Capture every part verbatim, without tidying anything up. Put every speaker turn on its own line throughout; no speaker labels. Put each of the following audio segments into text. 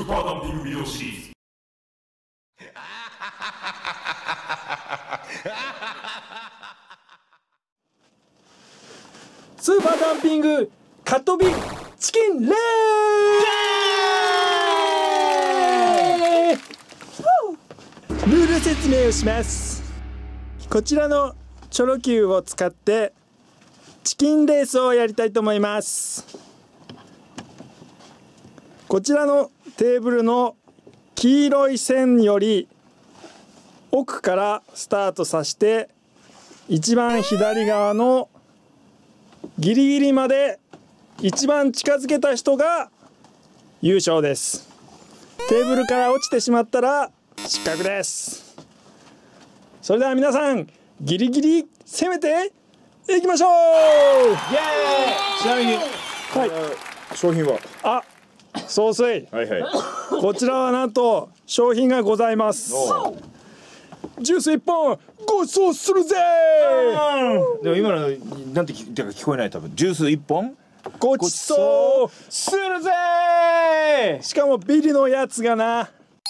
パーダンピングビデオシリーズ。
スーパーダンピングカットビチキンレールール説明をします。こちらのチョロ Q を使ってチキンレースをやりたいと思います。こちらのテーブルの黄色い線より奥からスタートさせて、一番左側のギリギリまで一番近づけた人が優勝です。テーブルから落ちてしまったら失格です。それでは皆さんギリギリ攻めていきましょう。
イエーイ。ちなみに、はい、商品は
あ、総帥、
はいはい、
こちらはなんと商品がございます。ジュースいっぽんごちそうするぜー。
でも今のなんて聞聞こえない。多分ジュースいっぽん
ごちそう
するぜー。
しかもビリのやつがな。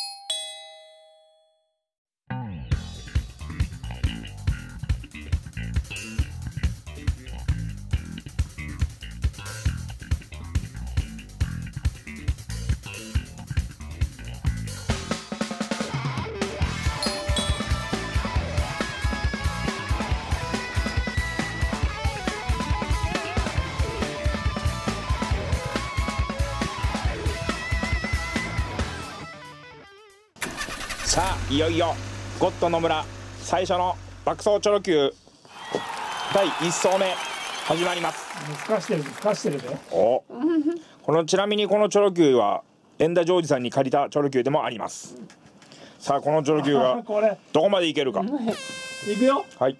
さあいよいよゴッド野村最初の爆走チョロ Q だいいっ走目始まります。
ふかしてるふかしてるで。
おこのちなみにこのチョロ Q は円田ジョージさんに借りたチョロ Q でもあります。さあこのチョロ Q がどこまでいけるか。
いくよ。
はい。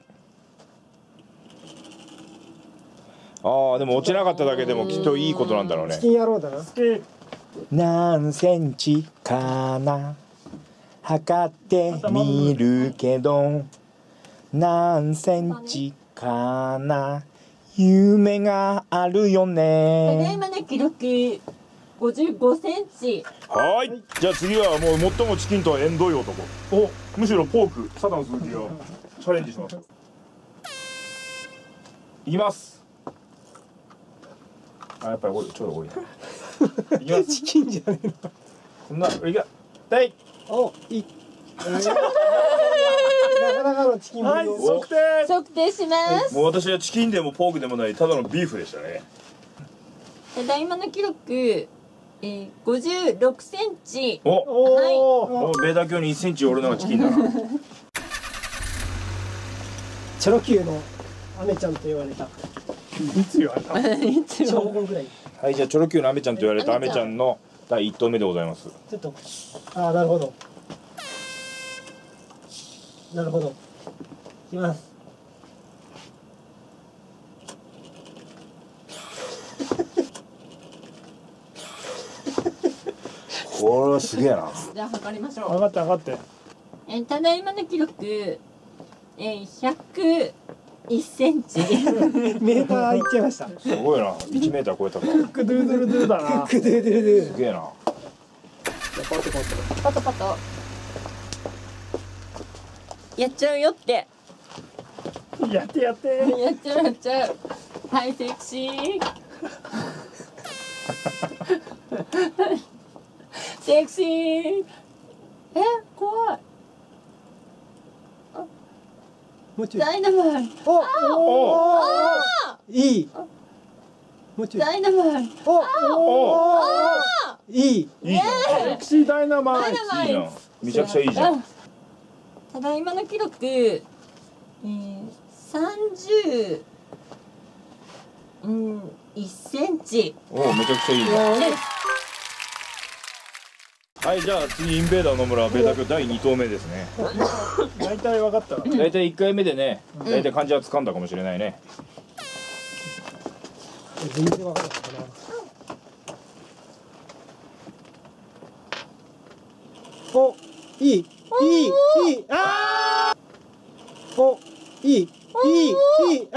あーでも落ちなかっただけでもきっといいことなんだろうね。
チキン野郎だな。
何センチかな測ってみるけど何センチかな夢があるよ
ただい
ね。
まの記録ごじゅうごセンチ。
はい、じゃあ次はもう最もチキンとは縁遠い男、おむしろポークサダン鈴木がチャレンジします。いきます。あ、やっぱり多い、ちょっと多いないきます。
チキンじゃねえの。
こんな、いや、だい
お、いい。なかなかのチキン。はい、測定。
測定します。
もう私はチキンでもポークでもないただのビーフでしたね。
ただいまの記録、えー、ごじゅうろくセンチ。
お、
はい。
おベータ鏡にいっセンチ折るのがチキンだな。
チョロ Q のアメちゃんと言われた。いつ言われた？
いつ
小
も
ごぐらい。
はい、じゃあチョロ Q のアメちゃんと言われたアメちゃんのだいいっ投目でございます。
ちょっと、ああ、なるほど。なるほど。いきます。
これはすげえな。
じゃあ測りましょう。
上がって上がって。
えー、ただいまの記録、えー、ひゃくいっセンチ。
メーターいっちゃいました。
すごいな。いちメーター超えたか。
クドゥドゥルドゥだな。クドゥドゥルドゥ。
すげえな。
パトパト。
パトパト。やっちゃうよって。
やってやって。
やっちゃうやっちゃう。はいセクシー。セクシー。え、怖い。
もうちょい。
ダイナマイト。
おおお。いい。もうちょい。
ダイナマイト。
おお。いい。
いいじゃん。
セクシーダイナマイト。
ダイナマイト
いいじゃん。めちゃくちゃいいじゃん。
ただいまの記録、えー、さんじゅう、うん、いっセンチ。
おお、めちゃくちゃいいじゃん。はい、じゃあ次インベーダー野村ベータ鏡だいに投目ですね。
大体分かった。
だいたいいっかいめでね、だいたい漢字は掴んだかもしれないね。
全然分かんなかったな。お、いい、いい、いい、ああ。お、いい、いい、いい、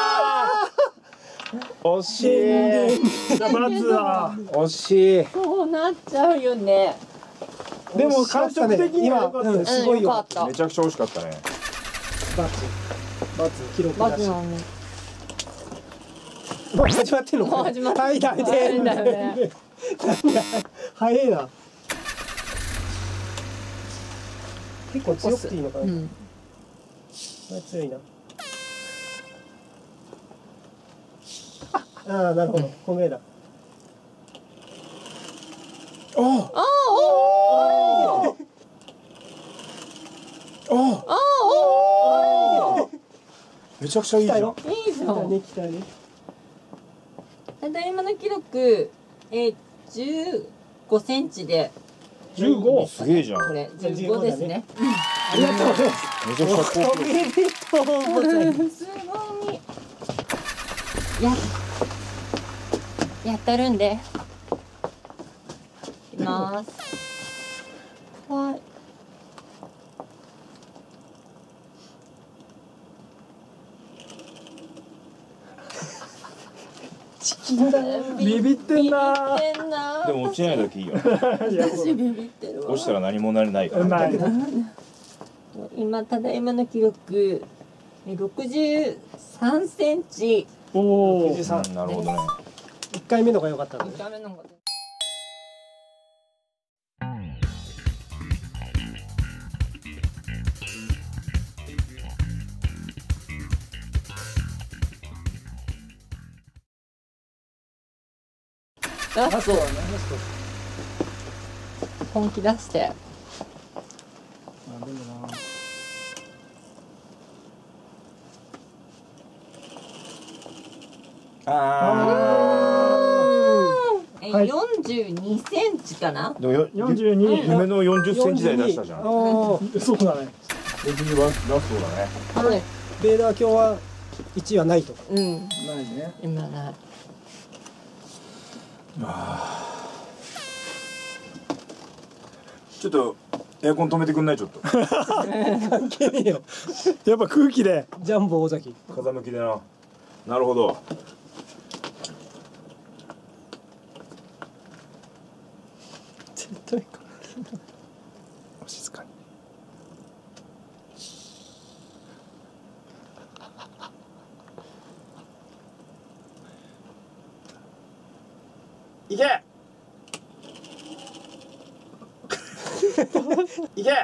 ああ。
惜しい。
じゃあまずは
惜しい。
そうなっちゃうよね。
でも感触的には良かったです。
すごいよかった。
めちゃくちゃ美味しかったね。
バツバツ記録出し。
バツなのね。
もう始まってんの？
もう始まってる。
はいだい
早いんだよね。
早いな。結構強くていいのかな。
うん。
強いな。ああ、なるほど。この絵だ。
おお。
あおお。
お
あおお。
めちゃくちゃいいじゃん。
い
いいじゃん。
ね、来たね。
ただいまの記録、えー、じゅうごセンチで、
じゅうご。
すげえじゃん。
これじゅうごですね。
ありがとうございます。
めちゃくちゃ高級。
おめでとうございます。
すごい。や、やったるんで。いきます。怖い。
ビビってんな。
ビビってんな。
でも落ちないだけいいよ。
私ビビってるわ。
落ちたら何もなれないから。
ない。
今ただいまの記録ろくじゅうさんセンチ。
おお。
ろくじゅうさん。
うんなるほどね。
一回目のが良かったん
一
だね。
回目の方がラスト本気出して
あでもな。
あ
え
はい
よんじゅうにセンチかな。
あ。でもよ
よんじゅうに。
夢のよんじゅっセンチ台出したじゃん。
おー
そうだね。
本当にララストだね。
はい。
ベーダー卿はいちいはないと。
うん。
ないね。
今ない。
ちょっとエアコン止めてくんないちょっと。
関係ねえよ。
やっぱ空気で。
ジャンボ尾崎。
風向きでな。なるほど。
絶対か。
静かに。
いけ。いけ。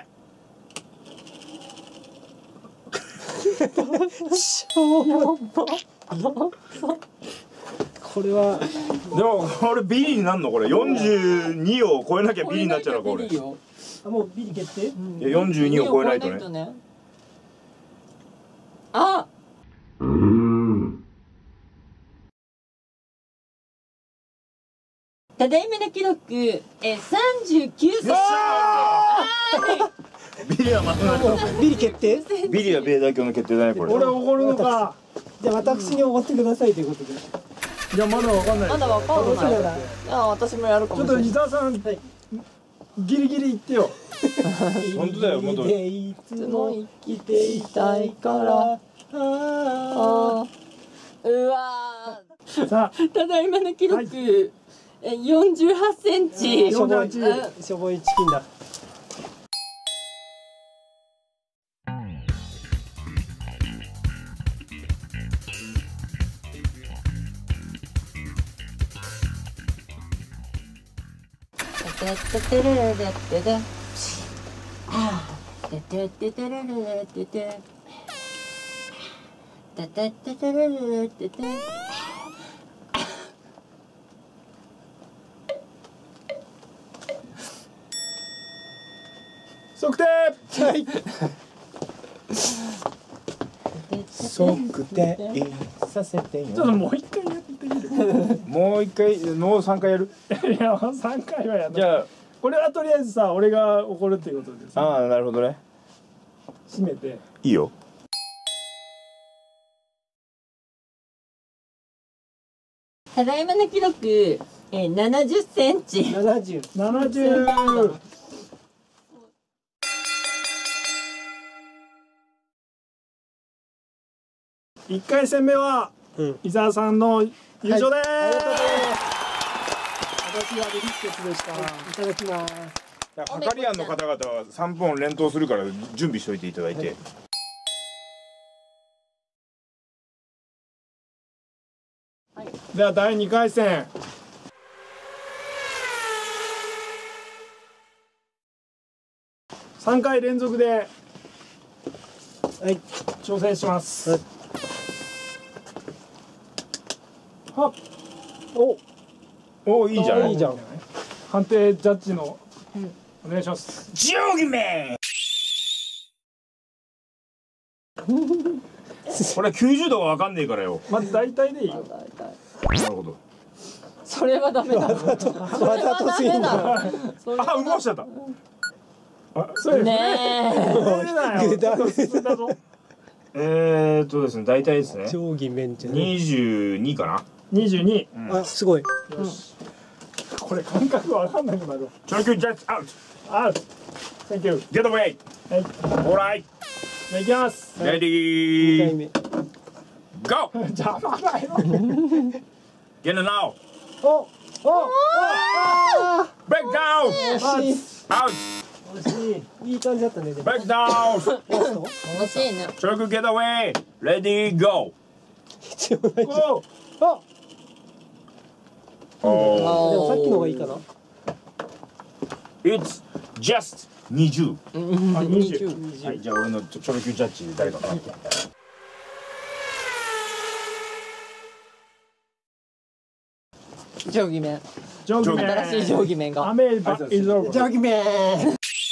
これは
でもこれビリになんのこれよんじゅうにを超えなきゃビリになっちゃうのこれ。い
あもうビリ決定？
やよんじゅうにを超えないとね。
ね。あ。ただいまの記録えさんじゅうきゅうセンチ。
ビリはまだ
ビリ決定？
ビリは米大教の決定だねこれ。
俺怒るのか。
じゃあ私におごってくださいということで。
いやまだわかんない。
まだわかん
そう
ない。
だ。
あ、私もやるか
ちょっと伊
もしれない。
沢さん、
はい
ギリギリ言ってよ。
本当だよもっと。
でいつも
生きていたいから。ああ。うわ
さ
ー。ただいまの記録、えよんじゅうはちセンチ。
しょぼい
よんじゅうは
しょぼいチキンだ。
てっててれれれってで。ててっててれれれってて。ててっててれれれってて。
測定。
はい。
測定させてよ。
ちょっともう一回やってみる。
もう一回もう三回やる。
いや三回はや
じゃ
これはとりあえずさ、俺が怒るっていうことで
あ
さ、
ああなるほどね。
締めて。
いいよ。
ただいまの記録、えー、ななじゅっセンチ。
ななじゅう。
七十。一回戦目は
うん。
伊沢さんの優勝です。
ありがとうございます。
私はビリッケツでした。
いただきます。
ハカリアンの方々はさんぽん連投するから準備しておいていただいて。
ではだいにかい戦。さんかい連続で
はい。
挑戦します。
はい
はっ、
お、
おお、いいじゃない。
いいじゃん。
判定ジャッジのお願いします。
ジョギメン。これきゅうじゅうどがわかんねえからよ。
まず大体でいいよ。
なるほど。
それはダメだ。
わざとすぎんだ。
それは
あ、うましちゃった。
あ、そうですね。
ねえ。
ダメだよ。
ダメ
進んだぞ。
えーっとですね、大体ですね。
定規面じゃね。
にじゅうにかな。
にじゅうに。
あ、すごい。
よし。これ感覚わかんなくなる。
チョロキュージャッジアウト。
あ、センキュー。
ゲットウェイ。
はい。
オーライ。
じゃあ行きます。
レデ
二回
ィー。
目。
ゴー。
邪魔だよ。
Get it now.
お、お、
ブレイクダウン。
惜し
アウト。
い。惜しい。いい感じだったね。でも
ブレイクダウン。
ラスト。
惜しいね。
チョロキューゲットウェイ。レディーゴ
必要ないじゃん。で
お、お。
ー。お
もさっきの方がいいかな。
ー。It's just にじゅう。
あ、にじゅう。
はい、じゃあ俺のチョロキュージャッジ誰かな。
定規面。
定規面。
新しい定規面が。
アメーバイズオーバー。
定規面。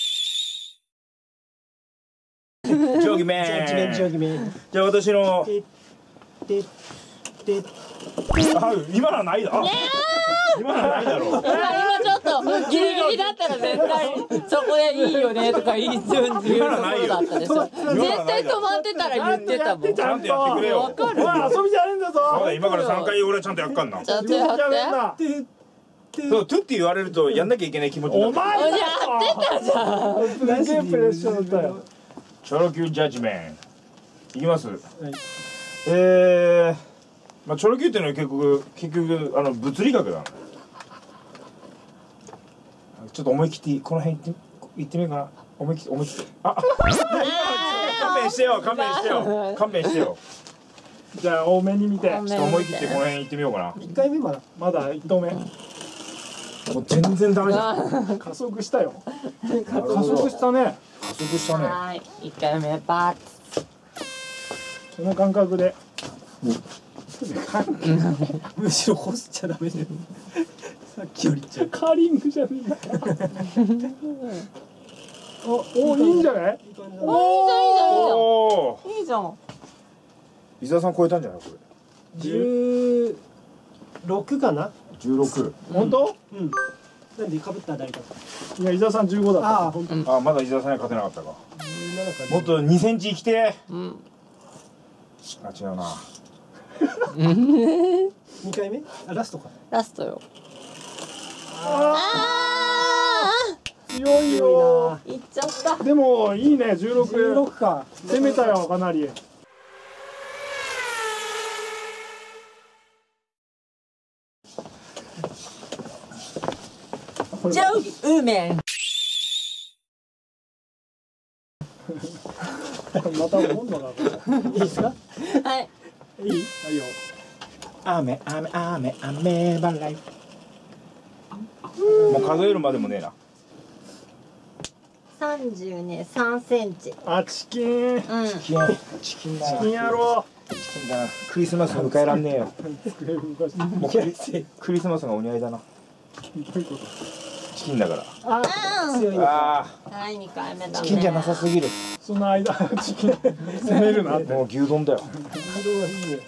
定規面。
定規面定規面。
じゃあ私の。
でで
あ、今のはないだ。あ今のはないだろう。
今今ちょっとギリギリだったら絶対そこでいいよねとか言いそう言うところだったでしょ。絶対止まってたら言ってたもん。
ちゃんとやってくれよ。
わかる
おい、遊びじゃねえんだぞ。
そうだ、今からさんかい俺はちゃんとやっかんな。
ちゃんとやって。
で
そう、トゥって言われるとやんなきゃいけない気持ちになってる。
お前
やってたじゃん。
すげえプレッシャーだったよ。
チョロキュージャッジメン。いきます。えー、まあチョロキューっていうのは結局結局あの物理学だな。ちょっと思い切ってこの辺行って行ってみようかな。思い切って思い切って。あ、あ勘弁してよ勘弁してよ勘弁してよ。
じゃあ多めに見て。
ちょっと思い切ってこの辺行ってみようかな。
一回目まだ。
まだ一投目。
もう全然ダメじゃん。
加速したよ。加
なるほど
速したね。
加速したね。
はい、一回目バッ。
その感覚で。
むしろ干しちゃダメだよ。さっきよりちゃう。
カーリングじゃねえか。お、お、いいんじゃない？
いい感じだね。
おお。
いいじゃん。
伊沢さん超えたんじゃないこれ。
十六かな。
十六。
本当？
うん。なんで被った誰か。
いや、伊沢さんじゅうごだった。
ああ、本当。
あ、まだ伊沢さんには勝てなかったか。
十七か。
もっとにセンチ生きて
うん。
あ、違うな。
二回目？あ、ラストか。
ラストよ。
あ
あ
ー強い
強
よ。
いな。
いっちゃった。
でもいいね、じゅうろく。
十六か。
攻めたよ、かなり。
定規ウーメン。
また温度が。
いいですか？
はい。
いい？はいよ。
雨雨雨雨ばらい。もう数えるまでもねえな。
三十ね、三センチ。
あ、チキン。
うん。
チキンチキンだな。
チキンやろ
チキンだな。クリスマス迎えらんねえよ。
う。机動かして。
もうクリクリスマスがお似合いだな。
どういうこと？
チキンだから。
ああ、強いのか。
ああ、
はい、二回目だね。
チキンじゃなさすぎる。
その間チキン攻めるなって。
もう牛丼だよ。
色がいいね。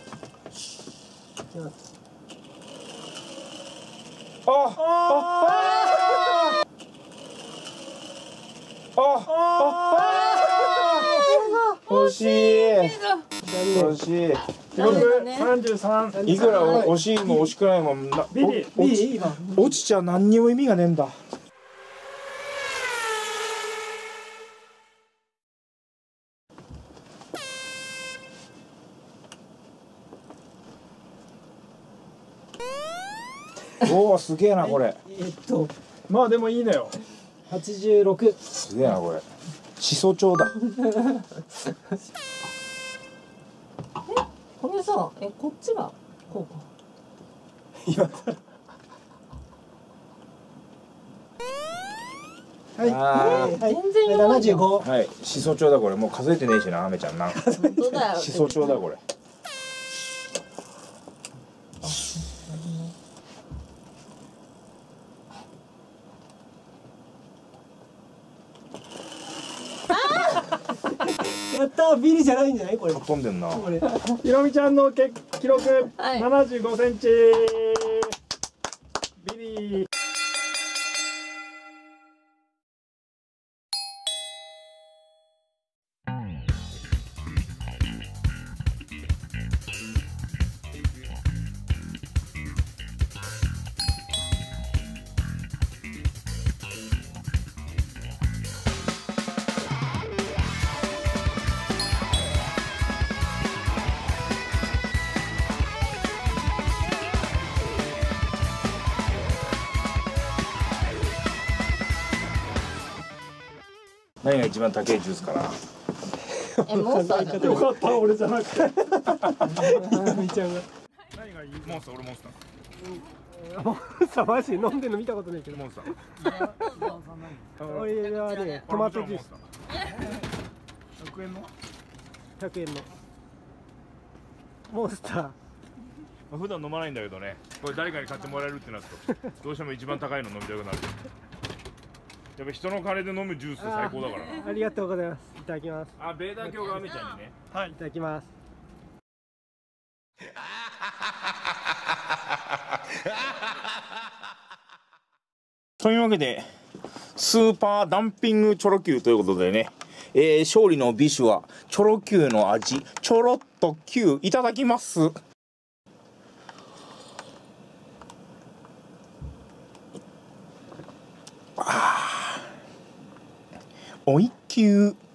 あああ惜しい惜し
記録三十三。
い。いくら惜しいも惜しくないもんな。
ビリ
お落ち
いいわ。
落ちちゃ何にも意味がねえんだ。 おおすげえなこれ。
えっと
まあでもいいのよ。
はちじゅうろく。
すげえなこれ。しそ帳だ。
これさ、え、こっちがこうか。
はい。
あー
はい。
全然弱い
七十五。
はいしそ帳だこれ。もう数えてねえしなアメちゃんな。
本当だよ。
しそ帳だこれ。
やったー、ビリじゃないんじゃないこれ。
飛んでんな。
これ。
ひろみちゃんのけ記録
はい
ななじゅうごセンチ。ビリー。
何が一番高いジュースかな。
え、モンスターじゃない。
よかった俺じゃなくて。
ひろみちゃんが。
何がいい？モンスター俺モンスター。
モンスターマジで飲んでるの見たことないけど。
モンスター。
俺はね、トマトジュース。
百円の？
百円の。モンスター。
普段飲まないんだけどね。これ誰かに買ってもらえるってなると、どうしても一番高いの飲みたくなる。やっぱ人の金で飲むジュースって最高だからな。
ありがとうございます。いただきます。
あ、ベーダー教がアメちゃんにね。
はい。いただきます。
というわけでスーパーダンピングチョロ Q ということでね、えー、勝利の美酒はチョロ Q の味ちょろっと Q いただきます。あーおい Q